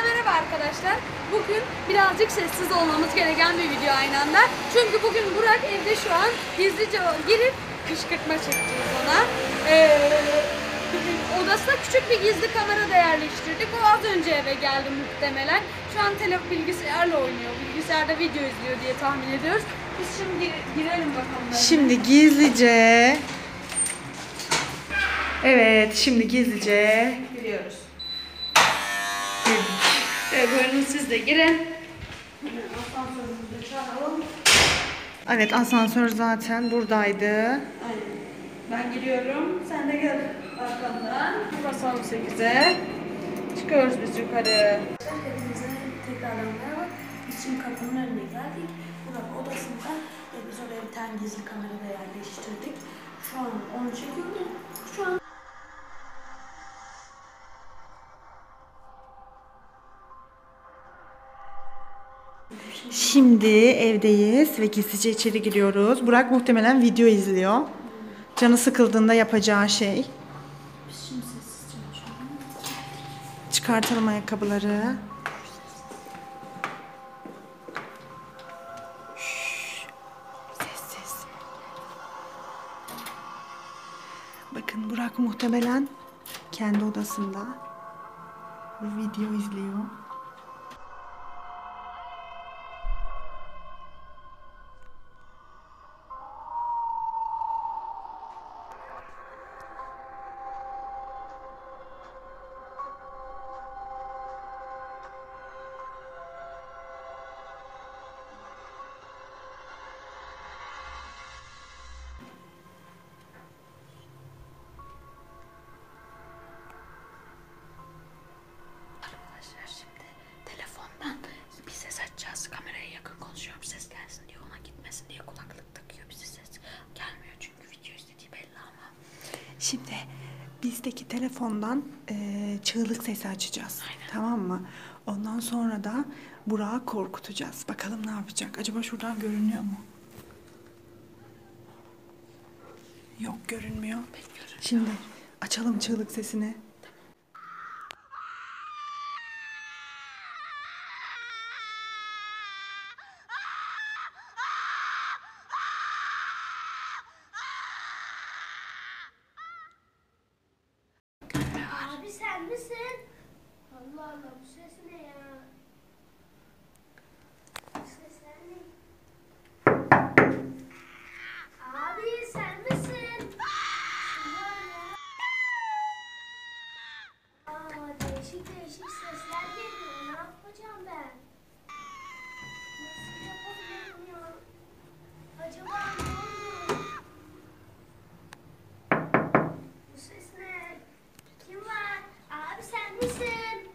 merhaba arkadaşlar. Bugün birazcık sessiz olmamız gereken bir video aynı anda. Çünkü bugün Burak evde şu an gizlice girip kışkırtma çekeceğiz ona. Odasına küçük bir gizli kamera da yerleştirdik. O az önce eve geldi muhtemelen. Şu an bilgisayarla oynuyor. Bilgisayarda video izliyor diye tahmin ediyoruz. Biz şimdi girelim bakalım. Şimdi gizlice. Evet, şimdi gizlice giriyoruz. Buyurun siz de girin. Asansörümüzü çağıralım. Evet, asansör zaten buradaydı. Aynen. Ben giriyorum. Sen de gel arkamdan. Basalım 8'e. Çıkıyoruz biz yukarı. Hepinize tekrardan merhaba. Biz şimdi kapının önüne geldik. Burak odasında ve biz oraya bir tane gizli kamera da yerleştirdik. Şu an onu çekiyorum. Şu an Şimdi evdeyiz ve gizlice içeri giriyoruz. Burak muhtemelen video izliyor. Canı sıkıldığında yapacağı şey. biz şimdi sessizce açalım. Çıkartalım ayakkabıları. Sessiz. Bakın Burak muhtemelen kendi odasında ve video izliyor. Şimdi telefondan bir ses açacağız. Kameraya yakın konuşuyorum. Ses gelsin diye, ona gitmesin diye kulaklık takıyor. Bize ses gelmiyor çünkü video izlediği belli ama. Şimdi bizdeki telefondan çığlık sesi açacağız. Aynen. Tamam mı? Ondan sonra da Burak'ı korkutacağız. Bakalım ne yapacak? Acaba şuradan görünüyor mu? Yok, görünmüyor. Şimdi açalım çığlık sesini. Abi sen misin? Allah Allah, bu ses ne ya? Bu sesler ne? Abi sen misin? Değişik değişik sesler geliyor. Ne yapacağım ben? Nasıl yapabilirim ya? Acaba ne oluyor? Bu ses ne? Kim var? Abi sen misin?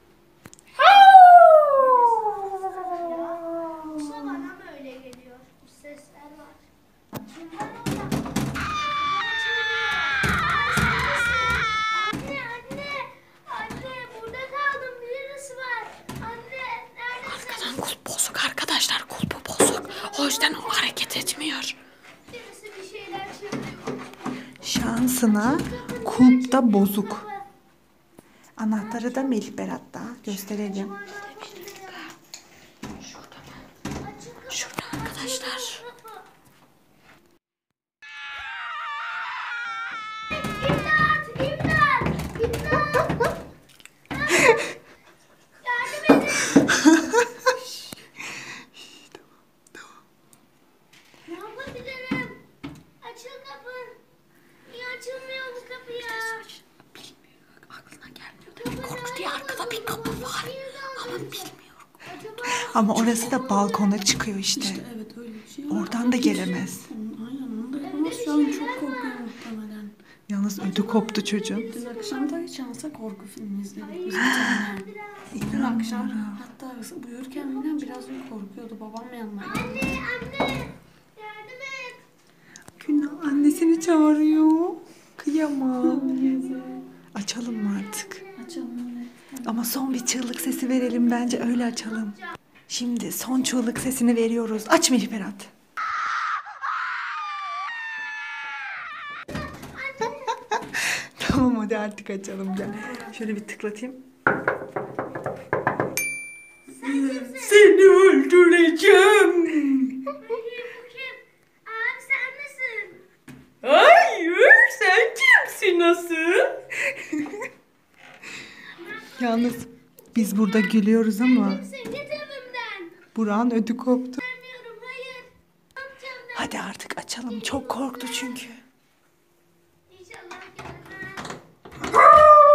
İşte bana mı öyle geliyor? Bu sesler var. Kim var orada? Kapımı çalıyor. Abi sen misin? Anne, anne. Anne, burada kaldım. Birisi var. Anne, neredesin? Arkadan kulp bozuk arkadaşlar. Kulpu bozuk. O yüzden o hareket etmiyor. Birisi bir şeyler çeviriyor. Şansına kulp da bozuk. Anahtarı da Melih Berat'ta. Gösterelim. Şurada arkadaşlar. İmdat! İmdat! İmdat! Yardım edin! Ne yapabilirim? Açıl kapı. Niye açılmıyor bu kapı ya? Aklına gelmiyor. Korku diye arkada bir kapı var. Ama bilmiyorum. Acaba Ama orası da balkona çıkıyor işte. Evet, öyle bir şey. Oradan da gelemez. Aynen, onu da yapamaz. Şu an çok korkuyor muhtemelen. Yalnız ödü koptu çocuğun. Dün akşam da hiç olmasa korku filmi izledik biz bir tane. Dün akşam hatta uyurken yine biraz korkuyordu. Babam yanına geldi. anne! Yardım et! Günah annesini çağırıyor. Kıyamam. Açalım mı artık? Açalım öyle. Ama son bir çığlık sesi verelim, bence öyle açalım. Şimdi son çığlık sesini veriyoruz. Aç Melih Berat. Tamam, hadi artık açalım, gel. Şöyle bir tıklatayım. öldüreceğim. Bakayım bu kim? Abi sen misin? Hayır, sen kimsin nasıl? Yalnız biz burada gülüyoruz ama Sen git evimden. Burak'ın ödü koptu. Vermiyorum hayır. Ne yapacağım ben? Hadi artık açalım. Çok korktu çünkü. İnşallah gelmez.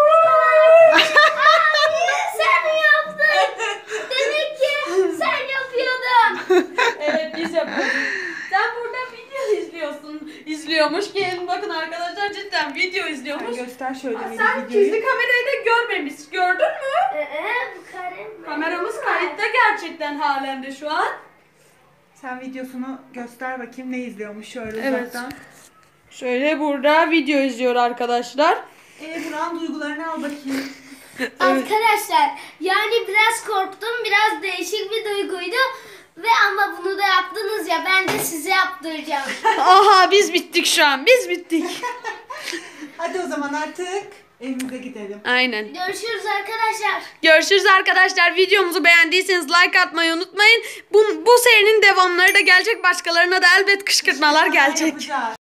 Sen mi yaptın? Demek ki sen yapıyordun. Evet, biz yapıyoruz. Sen burada video izliyormuş. Gelin bakın arkadaşlar, cidden video izliyormuş. Göster şöyle Sen gizli kamerayı da görmemiş. Gördün mü? Bu karım. Kameramız kayıtta gerçekten halen de şu an. Sen videosunu göster bakayım ne izliyormuş şöyle Evet. uzaktan. Şöyle burada video izliyor arkadaşlar. Burak'ın duygularını al bakayım. Arkadaşlar yani biraz korktum. Biraz değişik bir duyguydu. Ve ama bunu da yaptınız ya, ben de size yaptıracağım. Aha, biz bittik şu an. Biz bittik. Hadi o zaman artık evimize gidelim. Aynen. Görüşürüz arkadaşlar. Görüşürüz arkadaşlar. Videomuzu beğendiyseniz like atmayı unutmayın. Bu serinin devamları da gelecek. Başkalarına da elbet kışkırtmalar gelecek. Yapacağız.